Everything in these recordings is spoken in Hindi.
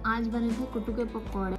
आज बने थे कुट्टू के पकौड़े।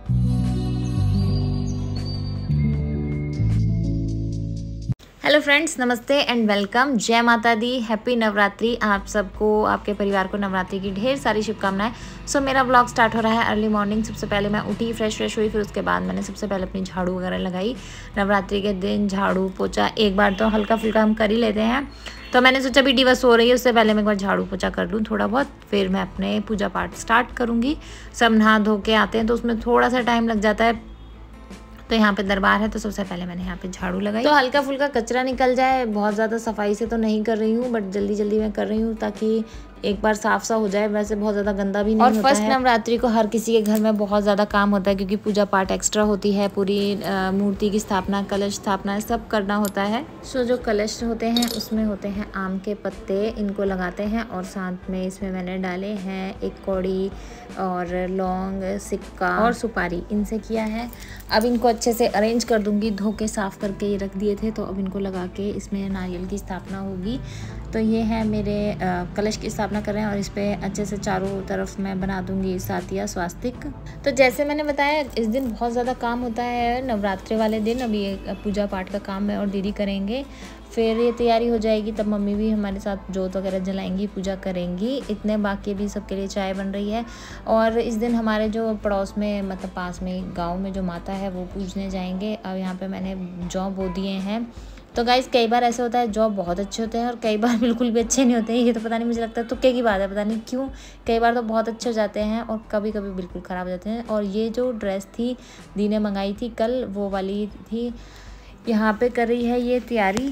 हेलो फ्रेंड्स, नमस्ते एंड वेलकम। जय माता दी, हैप्पी नवरात्रि। आप सबको, आपके परिवार को नवरात्रि की ढेर सारी शुभकामनाएं। सो मेरा व्लॉग स्टार्ट हो रहा है अर्ली मॉर्निंग। सबसे पहले मैं उठी, फ्रेश हुई, फिर उसके बाद मैंने सबसे पहले अपनी झाड़ू वगैरह लगाई। नवरात्रि के दिन झाड़ू पोछा एक बार तो हल्का फुल्का हम कर ही लेते हैं, तो मैंने सोचा भी दिवस हो रही है, उससे पहले मैं एक बार झाड़ू पोछा कर लूँ थोड़ा बहुत, फिर मैं अपने पूजा पाठ स्टार्ट करूँगी। सब नहा धो के आते हैं तो उसमें थोड़ा सा टाइम लग जाता है। तो यहाँ पे दरबार है, तो सबसे पहले मैंने यहाँ पे झाड़ू लगाई, तो हल्का फुल्का कचरा निकल जाए। बहुत ज़्यादा सफाई से तो नहीं कर रही हूँ, बट जल्दी जल्दी मैं कर रही हूँ ताकि एक बार साफ सा हो जाए। वैसे बहुत ज़्यादा गंदा भी नहीं होता है। और फर्स्ट नवरात्रि को हर किसी के घर में बहुत ज़्यादा काम होता है, क्योंकि पूजा पाठ एक्स्ट्रा होती है। पूरी मूर्ति की स्थापना, कलश स्थापना सब करना होता है। सो जो कलश होते हैं उसमें होते हैं आम के पत्ते, इनको लगाते हैं। और साथ में इसमें मैंने डाले हैं एक कौड़ी और लौंग, सिक्का और सुपारी, इनसे किया है। अब इनको अच्छे से अरेंज कर दूंगी, धो के साफ़ करके ये रख दिए थे, तो अब इनको लगा के इसमें नारियल की स्थापना होगी। तो ये है मेरे कलश की स्थापना कर रहे हैं, और इस पर अच्छे से चारों तरफ मैं बना दूंगी सातिया स्वास्तिक। तो जैसे मैंने बताया, इस दिन बहुत ज़्यादा काम होता है नवरात्रि वाले दिन। अभी पूजा पाठ का काम मैं और दीदी करेंगे, फिर ये तैयारी हो जाएगी, तब मम्मी भी हमारे साथ जोत वगैरह जलाएंगी, पूजा करेंगी। इतने बाकी भी सबके लिए चाय बन रही है। और इस दिन हमारे जो पड़ोस में, मतलब पास में गांव में जो माता है, वो पूजने जाएंगे। अब यहाँ पे मैंने जौ बो दिए हैं। तो गाइस, कई बार ऐसे होता है जॉब बहुत अच्छे होते हैं और कई बार बिल्कुल भी अच्छे नहीं होते हैं। ये तो पता नहीं, मुझे लगता है तुक्के की बात है, पता नहीं क्यों। कई बार तो बहुत अच्छे हो जाते हैं और कभी कभी बिल्कुल ख़राब हो जाते हैं। और ये जो ड्रेस थी दी ने मंगाई थी कल, वो वाली थी। यहाँ पे कर रही है ये तैयारी,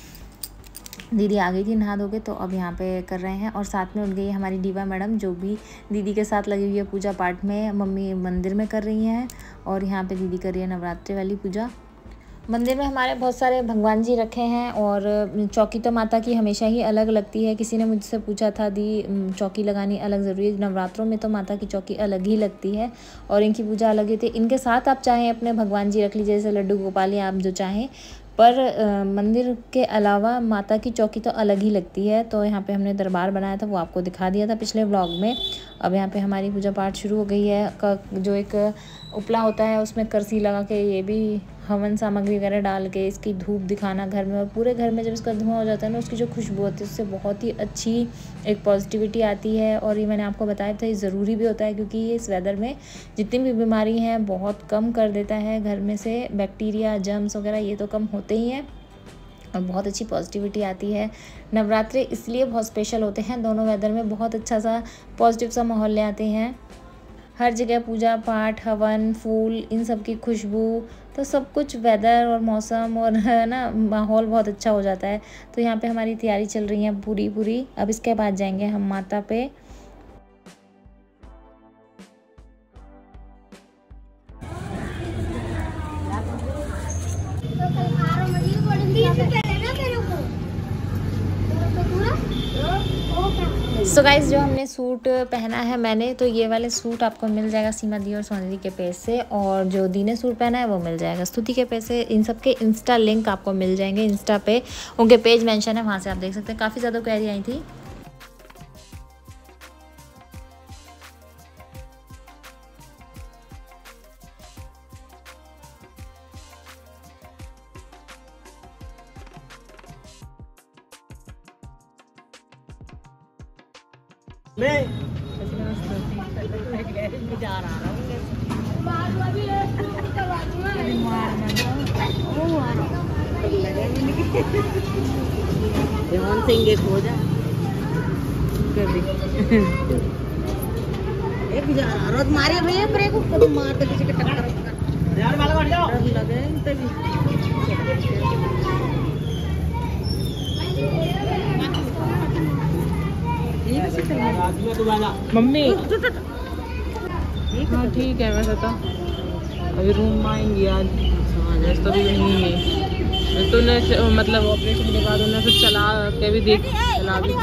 दीदी आ गई थी नहा धो के, तो अब यहाँ पे कर रहे हैं। और साथ में उठ गई हमारी डीवा मैडम, जो भी दीदी के साथ लगी हुई है पूजा पाठ में। मम्मी मंदिर में कर रही हैं और यहाँ पे दीदी कर रही है नवरात्रि वाली पूजा। मंदिर में हमारे बहुत सारे भगवान जी रखे हैं, और चौकी तो माता की हमेशा ही अलग लगती है। किसी ने मुझसे पूछा था, दी चौकी लगानी अलग ज़रूरी है? नवरात्रों में तो माता की चौकी अलग ही लगती है और इनकी पूजा अलग ही थी। इनके साथ आप चाहें अपने भगवान जी रख लीजिए, जैसे लड्डू गोपाल या आप जो चाहें, पर मंदिर के अलावा माता की चौकी तो अलग ही लगती है। तो यहाँ पे हमने दरबार बनाया था, वो आपको दिखा दिया था पिछले व्लॉग में। अब यहाँ पे हमारी पूजा पाठ शुरू हो गई है। जो एक उपला होता है उसमें करसी लगा के, ये भी हवन सामग्री वगैरह डाल के, इसकी धूप दिखाना घर में, और पूरे घर में जब इसका धुआं हो जाता है ना, उसकी जो खुशबू होती है, उससे बहुत ही अच्छी एक पॉजिटिविटी आती है। और ये मैंने आपको बताया था, ये ज़रूरी भी होता है, क्योंकि ये इस वेदर में जितनी भी बीमारी हैं बहुत कम कर देता है। घर में से बैक्टीरिया, जर्म्स वगैरह ये तो कम होते ही हैं, और बहुत अच्छी पॉजिटिविटी आती है। नवरात्रि इसलिए बहुत स्पेशल होते हैं, दोनों वेदर में बहुत अच्छा सा पॉजिटिव सा माहौल ले आते हैं। हर जगह पूजा पाठ, हवन, फूल, इन सब की खुशबू, तो सब कुछ वेदर और मौसम और ना माहौल बहुत अच्छा हो जाता है। तो यहाँ पे हमारी तैयारी चल रही है पूरी। अब इसके बाद जाएंगे हम माता पे। सो गाइस, जो हमने सूट पहना है मैंने, तो ये वाले सूट आपको मिल जाएगा सीमा दी और सोनी के पेज से, और जो दी ने सूट पहना है वो मिल जाएगा स्तुति के पेज से। इन सब के इंस्टा लिंक आपको मिल जाएंगे, इंस्टा पे उनके पेज मेंशन है, वहाँ से आप देख सकते हैं। काफ़ी ज़्यादा क्वेरी आई थी। मारे भैया ब्रेक को मार दे, किसी के टक्कर यार वाला बढ़ जाओ लगे तभी। मम्मी हाँ ठीक है, वैसे तो अभी रूम आएंगी आज, तो भी नहीं है। तूने मतलब ऑपरेशन के बाद उन्हें फिर चला के भी देख, चला भी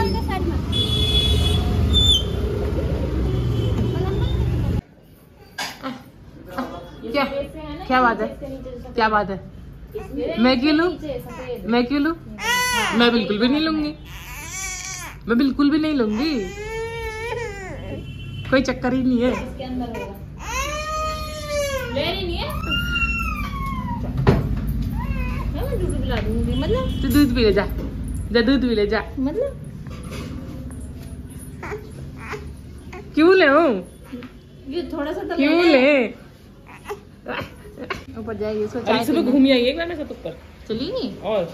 क्या बात है, क्या बात है? मैं क्यों लूं? मैं क्यों लूं? मैं बिल्कुल भी नहीं लूंगी, मैं बिल्कुल भी नहीं लूंगी, कोई चक्कर ही नहीं है। लेनी नहीं है, मैं दूध पिला दूंगी। मतलब तू दूध पी ले जा, दूध पी ले जा। मतलब क्यों ले ये थोड़ा सा तो क्यों ले? ऊपर जाएगी इसको चाय सुबह घूम आई एक बार ना सब ऊपर चली नहीं। और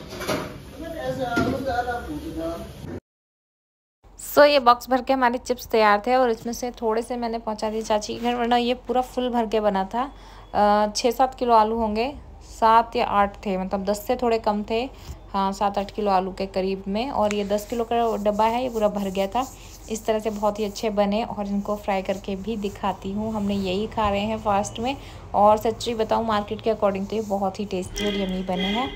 सो ये बॉक्स भर के हमारे चिप्स तैयार थे और इसमें से थोड़े से मैंने पहुंचा दिए चाची के घर, वरना ये पूरा फुल भर के बना था। 6-7 किलो आलू होंगे, 7 या 8 थे, मतलब 10 से थोड़े कम थे। हाँ 7-8 किलो आलू के करीब में, और ये 10 किलो का डब्बा है, ये पूरा भर गया था। इस तरह से बहुत ही अच्छे बने और इनको फ्राई करके भी दिखाती हूँ। हमने यही खा रहे हैं फास्ट में, और सच्ची बताऊँ मार्केट के अकॉर्डिंग तो ये बहुत ही टेस्टी और यम्मी बने हैं।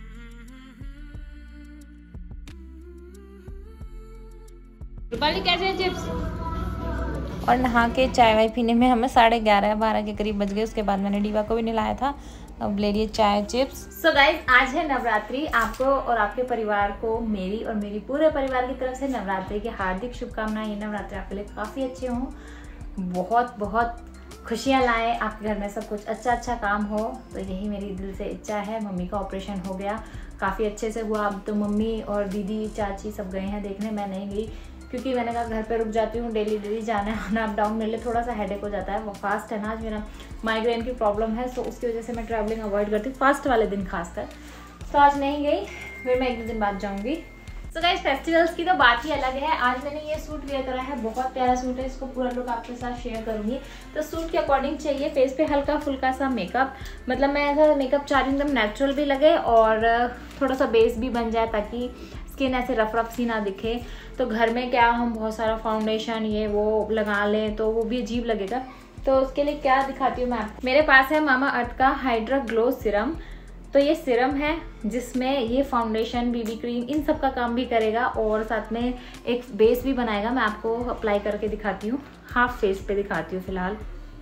रूपाली कैसे हैं चिप्स? और नहा के चाय वाय पीने में हमें 11:30-12 के करीब बज गए। उसके बाद मैंने डीवा को भी नहलाया था, अब ले लिए चाय चिप्स। सो गाइज आज है नवरात्रि। आपको और आपके परिवार को मेरी और मेरी पूरे परिवार की तरफ से नवरात्रि की हार्दिक शुभकामनाएं। ये नवरात्रि आपके लिए काफ़ी अच्छे हों, बहुत बहुत खुशियाँ लाए, आपके घर में सब कुछ अच्छा काम हो, तो यही मेरी दिल से इच्छा है। मम्मी का ऑपरेशन हो गया, काफ़ी अच्छे से हुआ। अब तो मम्मी और दीदी चाची सब गए हैं देखने, मैं नहीं गई क्योंकि मैंने कहा घर पे रुक जाती हूँ, डेली जाना है अप डाउन मेरे लिए थोड़ा सा हेडेक हो जाता है। वो फास्ट है ना, आज मेरा माइग्रेन की प्रॉब्लम है, तो उसकी वजह से मैं ट्रैवलिंग अवॉइड करती हूँ फास्ट वाले दिन खासकर। तो आज नहीं गई, फिर मैं 1-2 दिन बाद जाऊँगी। सो गाइस फेस्टिवल्स की तो बात ही अलग है। आज मैंने ये सूट वेयर करा है, बहुत प्यारा सूट है, इसको पूरा लुक आपके साथ शेयर करूँगी। तो सूट के अकॉर्डिंग चाहिए फेस पे हल्का फुल्का सा मेकअप, मतलब मैं ऐसा मेकअप चाह रही हूँ एकदम नेचुरल भी लगे और थोड़ा सा बेस भी बन जाए, ताकि स्किन ऐसे रफ सी ना दिखे। तो घर में क्या हम बहुत सारा फाउंडेशन ये वो लगा लें तो वो भी अजीब लगेगा, तो उसके लिए क्या दिखाती हूँ मैं आपको। मेरे पास है मामा अर्थ का हाइड्रा ग्लो सीरम। तो ये सीरम है जिसमें ये फाउंडेशन, बीबी क्रीम, इन सब का काम भी करेगा और साथ में एक बेस भी बनाएगा। मैं आपको अप्लाई करके दिखाती हूँ, हाफ फेस पे दिखाती हूँ फिलहाल।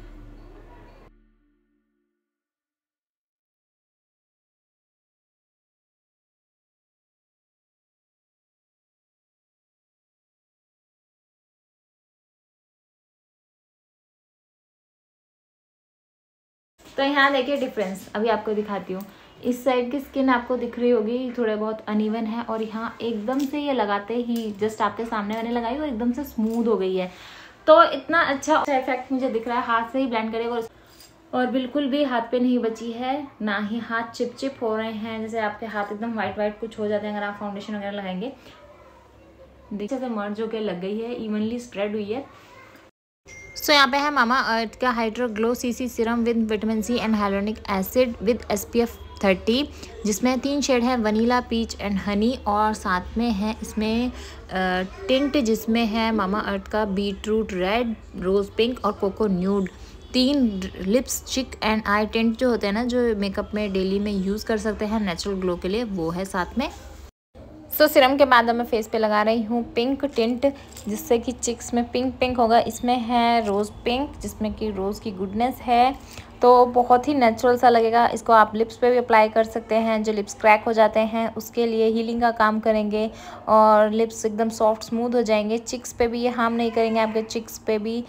तो यहाँ देखिए डिफरेंस, अभी आपको दिखाती हूँ। इस साइड की स्किन आपको दिख रही होगी थोड़े बहुत अनइवन है, और यहाँ एकदम से ये लगाते ही जस्ट आपके सामने मैंने लगाई और एकदम से स्मूथ हो गई है। तो इतना अच्छा इफेक्ट मुझे दिख रहा है, हाथ से ही ब्लेंड करेगा और बिल्कुल भी हाथ पे नहीं बची है, ना ही हाथ चिप हो रहे हैं, जैसे आपके हाथ एकदम वाइट कुछ हो जाते हैं अगर आप फाउंडेशन वगैरह लगाएंगे। देखिए से मर्ज होकर लग गई है, इवनली स्प्रेड हुई है। सो यहाँ पे है मामा अर्थ का hydra glow CC serum with vitamin C and hyaluronic acid with SPF 30, जिसमें 3 शेड है, वनीला, पीच एंड हनी, और साथ में है इसमें टिंट जिसमें है मामा अर्थ का बीटरूट रेड, रोज पिंक और cocoa nude. 3 lips cheek and eye tint जो होते हैं ना, जो मेकअप में डेली में यूज़ कर सकते हैं नेचुरल ग्लो के लिए, वो है साथ में। सो सीरम के बाद अब मैं फेस पे लगा रही हूँ पिंक टिंट, जिससे कि चिक्स में पिंक होगा। इसमें है रोज़ पिंक, जिसमें कि रोज़ की गुडनेस है, तो बहुत ही नेचुरल सा लगेगा। इसको आप लिप्स पे भी अप्लाई कर सकते हैं, जो लिप्स क्रैक हो जाते हैं उसके लिए हीलिंग का काम करेंगे और लिप्स एकदम सॉफ्ट स्मूथ हो जाएंगे। चिक्स पे भी ये हार्म नहीं करेंगे, आपके चिक्स पे भी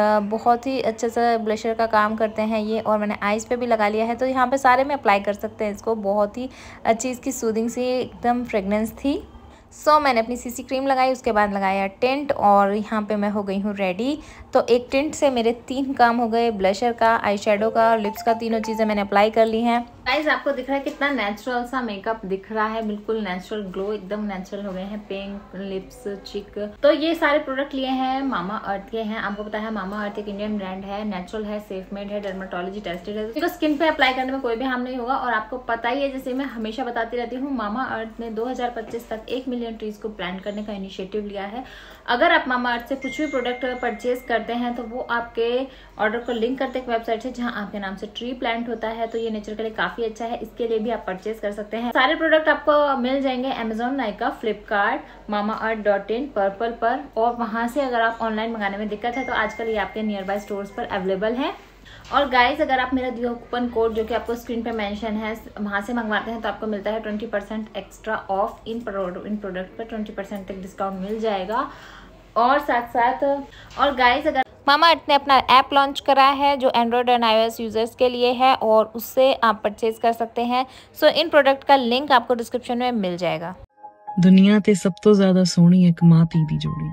बहुत ही अच्छे से ब्लशर का काम करते हैं ये। और मैंने आइज़ पे भी लगा लिया है, तो यहाँ पे सारे में अप्लाई कर सकते हैं इसको। बहुत ही अच्छी इसकी सूदिंग सी एकदम फ्रेगनेंस थी। सो मैंने अपनी सीसी क्रीम लगाई, उसके बाद लगाया टिंट, और यहाँ पे मैं हो गई हूँ रेडी। तो एक टिंट से मेरे 3 काम हो गए, ब्लशर का, आई शेडो का, लिप्स का, तीनों चीज़ें मैंने अप्लाई कर ली हैं। गाइस आपको दिख रहा है कितना नेचुरल सा मेकअप दिख रहा है, बिल्कुल नेचुरल ग्लो, एकदम नेचुरल हो गए हैं, पिंक, लिप्स, चिक। तो ये सारे प्रोडक्ट लिए हैं मामा अर्थ के हैं। आपको पता है मामा अर्थ एक इंडियन ब्रांड है, नेचुरल है, सेफ मेड है, डर्मेटोलॉजी टेस्टेड है, तो स्किन पे अप्लाई करने में कोई भी हार्म नहीं होगा। और आपको पता ही है, जैसे मैं हमेशा बताती रहती हूँ, मामा अर्थ ने 2025 तक 1 मिलियन ट्रीज को प्लांट करने का इनिशिएटिव लिया है। अगर आप मामा अर्थ से कुछ भी प्रोडक्ट परचेज करते हैं तो वो आपके ऑर्डर को लिंक करते हैं वेबसाइट से जहां आपके नाम से ट्री प्लांट होता है, तो ये नेचर के लिए काफी अच्छा है, इसके लिए भी आप परचेज कर सकते हैं। सारे प्रोडक्ट आपको मिल जाएंगे Amazon, Nykaa, Flipkart, mamaearth.in, purple पर, और वहां से अगर आप ऑनलाइन मंगाने में दिक्कत है तो आजकल ये आपके नियर बाय स्टोर्स पर अवेलेबल है। और गाइज अगर आप मेरा दिया कूपन कोड जो कि आपको स्क्रीन पे मेंशन है वहां से मंगवाते हैं तो आपको मिलता है 20% एक्स्ट्रा ऑफ इन प्रोडक्ट पर 20% तक डिस्काउंट मिल जाएगा। और साथ साथ और गाइज अगर मामा अर्थ ने अपना ऐप लॉन्च करा है जो एंड्रॉयड एंड iOS यूज़र्स के लिए है और उससे आप परचेज़ कर सकते हैं। सो इन प्रोडक्ट का लिंक आपको डिस्क्रिप्शन में मिल जाएगा। दुनिया ते सब तो ज्यादा सोहनी एक मां धी दी जोड़ी,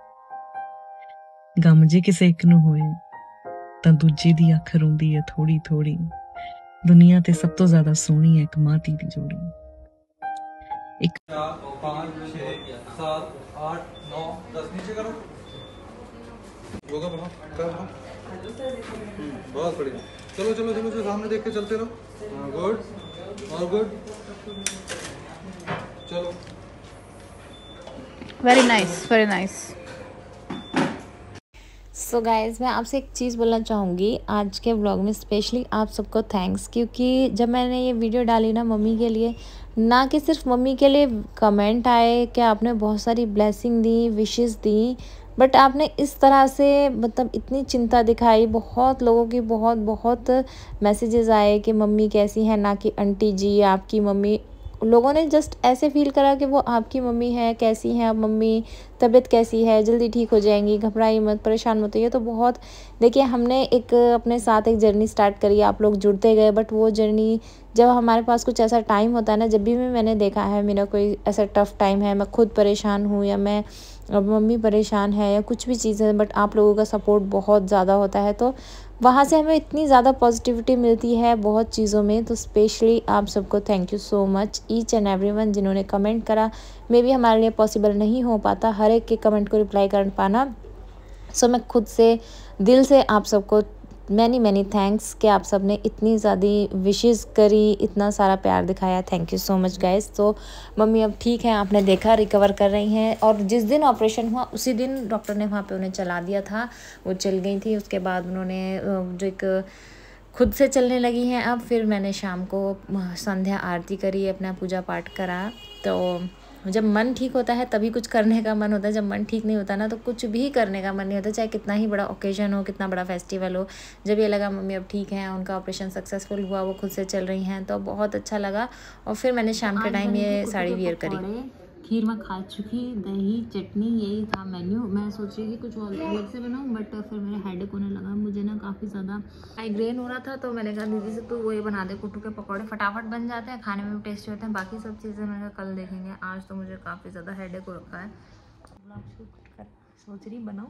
गम जे किसे एक नूं होए तां दूजे दी अख रोंदी है थोड़ी थोड़ी। दुनिया ते सब तो ज्यादा सोहनी एक मां धी दी जोड़ी। 4 5 6 7 8 9 10 नीचे करो। योगा बढ़ाओ, कर बढ़ाओ। बहुत बढ़िया। चलो चलो चलो चलो, सामने देख के चलते रहो। गुड और गुड। चलो। Very nice, very nice. So guys, मैं आपसे एक चीज़ बोलना चाहूँगी आज के व्लॉग में, स्पेशली आप सबको थैंक्स, क्योंकि जब मैंने ये वीडियो डाली ना मम्मी के लिए, ना कि सिर्फ मम्मी के लिए कमेंट आए कि आपने बहुत सारी ब्लेसिंग दी, विशेस दी, बट आपने इस तरह से मतलब इतनी चिंता दिखाई। बहुत लोगों की बहुत मैसेजेस आए कि मम्मी कैसी हैं, ना कि आंटी जी आपकी मम्मी। लोगों ने जस्ट ऐसे फील करा कि वो आपकी मम्मी है, कैसी हैं आप मम्मी, तबीयत कैसी है, जल्दी ठीक हो जाएंगी, घबराइए मत, परेशान मत होइए। तो बहुत देखिए, हमने एक अपने साथ एक जर्नी स्टार्ट करी, आप लोग जुड़ते गए, बट वो जर्नी जब हमारे पास कुछ ऐसा टाइम होता है ना, जब भी मैंने देखा है मेरा कोई ऐसा टफ़ टाइम है, मैं खुद परेशान हूँ या मैं मम्मी परेशान है या कुछ भी चीज़ है, बट आप लोगों का सपोर्ट बहुत ज़्यादा होता है, तो वहाँ से हमें इतनी ज़्यादा पॉजिटिविटी मिलती है बहुत चीज़ों में। तो स्पेशली आप सबको thank you so much, each and everyone जिन्होंने कमेंट करा। मे बी हमारे लिए पॉसिबल नहीं हो पाता हर एक के कमेंट को रिप्लाई कर पाना। सो मैं खुद से दिल से आप सबको मैनी थैंक्स कि आप सब ने इतनी ज़्यादा विशेस करी, इतना सारा प्यार दिखाया। Thank you so much guys. तो मम्मी अब ठीक है, आपने देखा रिकवर कर रही हैं, और जिस दिन ऑपरेशन हुआ उसी दिन डॉक्टर ने वहाँ पे उन्हें चला दिया था, वो चल गई थी। उसके बाद उन्होंने जो एक खुद से चलने लगी हैं अब। फिर मैंने शाम को संध्या आरती करी, अपना पूजा पाठ करा। तो जब मन ठीक होता है तभी कुछ करने का मन होता है, जब मन ठीक नहीं होता ना तो कुछ भी करने का मन नहीं होता, चाहे कितना ही बड़ा ओकेजन हो, कितना बड़ा फेस्टिवल हो। जब ये लगा मम्मी अब ठीक है, उनका ऑपरेशन सक्सेसफुल हुआ, वो खुद से चल रही हैं, तो बहुत अच्छा लगा। और फिर मैंने शाम के टाइम ये साड़ी वेयर करी। खीर में खा चुकी, दही चटनी, यही था मेन्यू। मैं सोच रही थी कुछ और अलग से बनाऊं, बट फिर मेरा हेडेक होने लगा, मुझे ना काफ़ी ज़्यादा माइग्रेन हो रहा था। तो मैंने कहा दीदी से तो वो ये बना दे, कुट्टू के पकौड़े, फटाफट बन जाते हैं, खाने में भी टेस्टी होते हैं। बाकी सब चीज़ें मैंने कहा कल देखेंगे, आज तो मुझे काफ़ी ज़्यादा हेडेक हो रखा है। सोच रही बनाऊँ,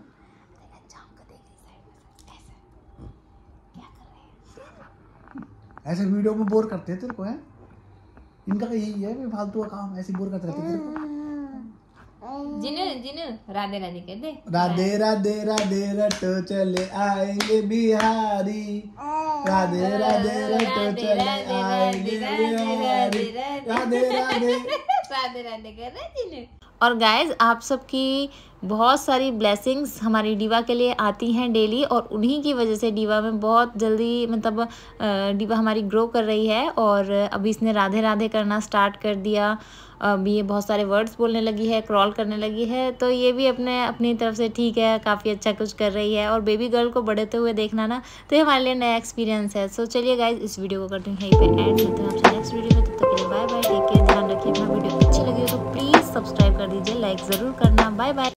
ऐसे वीडियो में बोर करते हैं तेरे को, है इनका यही है कि फालतू का काम, ऐसे बोर करते रहते हैं तेरे को। जिन राधे राधे कहते, राधे राधे राधे रटो चले आएंगे बिहारी, राधे राधे रटो चले आएंगे बिहारी, राधे राधे राधे राधे कर रहे जिन। और गाइज, आप सबकी बहुत सारी ब्लेसिंग्स हमारी डीवा के लिए आती हैं डेली, और उन्हीं की वजह से डीवा में बहुत जल्दी मतलब डीवा हमारी ग्रो कर रही है। और अभी इसने राधे राधे करना स्टार्ट कर दिया, अभी ये बहुत सारे वर्ड्स बोलने लगी है, क्रॉल करने लगी है। तो ये भी अपनी तरफ से ठीक है, काफ़ी अच्छा कुछ कर रही है। और बेबी गर्ल को बढ़ते हुए देखना ना, तो ये हमारे लिए नया एक्सपीरियंस है। सो चलिए गाइज, इस वीडियो को करते हैं यहीं पे एंड, मिलते हैं आपसे नेक्स्ट वीडियो में। तब तक के लिए बाय बाय, टेक केयर, ध्यान रखिए अपना। वीडियो अच्छी लगी हो तो प्लीज़ सब्सक्राइब कर दीजिए, लाइक ज़रूर करना। Bye bye.